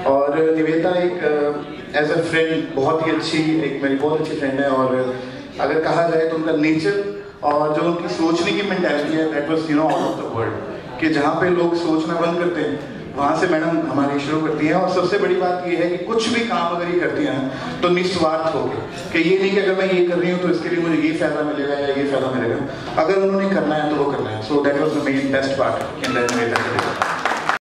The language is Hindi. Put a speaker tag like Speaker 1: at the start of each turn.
Speaker 1: और निवेदा एक एज अ फ्रेंड बहुत ही अच्छी, एक मेरी बहुत अच्छी फ्रेंड है। और अगर कहा जाए तो उनका नेचर और जो उनकी सोचने की मेंटालिटी है, that was out of the world. कि जहाँ पे लोग सोचना बंद करते हैं वहाँ से मैडम हमारी शुरू करती हैं। और सबसे बड़ी बात ये है कि कुछ भी काम अगर ये करती हैं तो निस्वार्थ होकर, कि ये नहीं कि अगर मैं ये कर रही हूँ तो इसके लिए मुझे ये फायदा मिलेगा या ये फायदा मिलेगा। अगर उन्होंने करना है तो वो करना है। So that was the main best part in the Niveda.